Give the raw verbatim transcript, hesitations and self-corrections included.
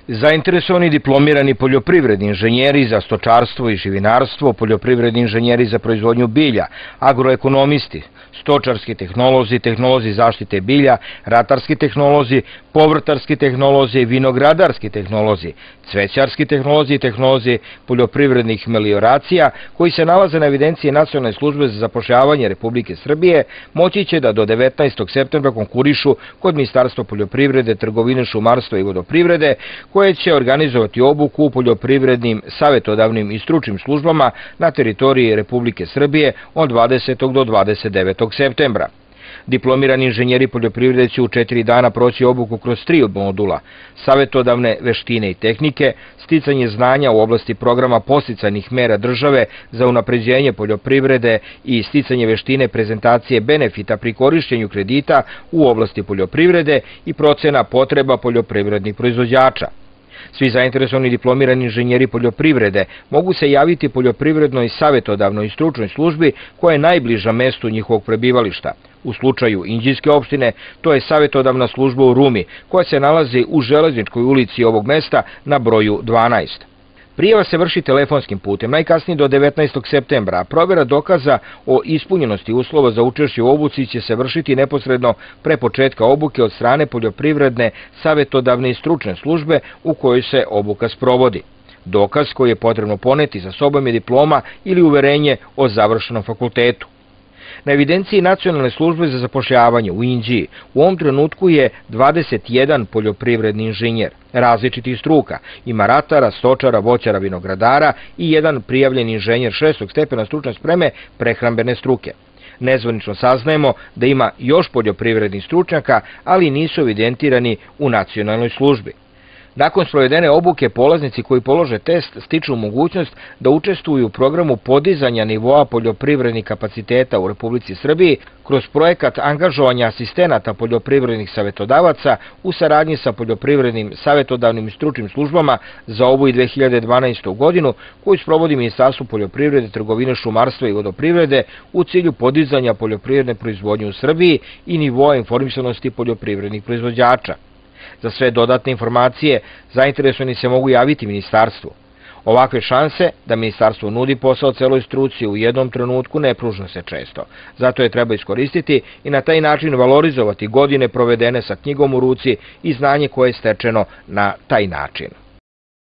Zainteresovani diplomirani poljoprivredni inženjeri za stočarstvo i živinarstvo, poljoprivredni inženjeri za proizvodnju bilja, agroekonomisti, stočarski tehnolozi, tehnolozi zaštite bilja, ratarski tehnolozi, povrtarski tehnolozi, vinogradarski tehnolozi, cvećarski tehnolozi i tehnolozi poljoprivrednih melioracija, koji se nalaze na evidenciji Nacionalne službe za zapošljavanje Republike Srbije, moći će da do devetnaestog septembra konkurišu kod Ministarstva poljoprivrede, trgovine, šumarstva i vodoprivrede, koje će organizovati obuku u poljoprivrednim, savetodavnim i stručnim službama na teritoriji Republike Srbije od dvadesetog do dvadeset devetog septembra. Diplomirani inženjeri poljoprivrede će u četiri dana proći obuku kroz tri modula: savetodavne veštine i tehnike, sticanje znanja u oblasti programa podsticajnih mera države za unapređenje poljoprivrede i sticanje veštine prezentacije benefita pri korišćenju kredita u oblasti poljoprivrede i procena potreba poljoprivrednih proizvođača. Svi zainteresovani diplomirani inženjeri poljoprivrede mogu se javiti poljoprivrednoj savetodavnoj i stručnoj službi koja je najbliža mestu njihovog prebivališta. U slučaju Inđijske opštine to je savetodavna služba u Rumi, koja se nalazi u Železničkoj ulici ovog mesta na broju dvanaest. Prijava se vrši telefonskim putem, najkasnije do devetnaestog septembra, a provera dokaza o ispunjenosti uslova za učešće u obuci će se vršiti neposredno pre početka obuke od strane poljoprivredne, savetodavne i stručne službe u kojoj se obuka sprovodi. Dokaz koji je potrebno poneti sa sobom je diploma ili uverenje o završenom fakultetu. Na evidenciji Nacionalne službe za zapošljavanje u Inđiji u ovom trenutku je dvadeset jedan poljoprivredni inženjer različitih struka. Ima ratara, stočara, voćara, vinogradara i jedan prijavljeni inženjer šestog stepena stručne spreme prehrambene struke. Nezvanično saznajemo da ima još poljoprivrednih stručnjaka, ali nisu evidentirani u nacionalnoj službi. Nakon sprovedene obuke, polaznici koji polože test stiču mogućnost da učestvuju u programu podizanja nivoa poljoprivrednih kapaciteta u Republici Srbiji kroz projekat angažovanja asistenata poljoprivrednih savetodavaca u saradnji sa poljoprivrednim savetodavnim i stručnim službama za ovu i dve hiljade dvanaestu godinu, koju sprovodi Ministarstvo poljoprivrede, trgovine, šumarstva i vodoprivrede u cilju podizanja poljoprivredne proizvodnje u Srbiji i nivoa informisanosti poljoprivrednih proizvođača. Za sve dodatne informacije zainteresovani se mogu javiti Ministarstvu. Ovakve šanse da Ministarstvo nudi posao celoj struci u jednom trenutku ne pruža se često. Zato je treba iskoristiti i na taj način valorizovati godine provedene sa knjigom u ruci i znanje koje je stečeno na taj način.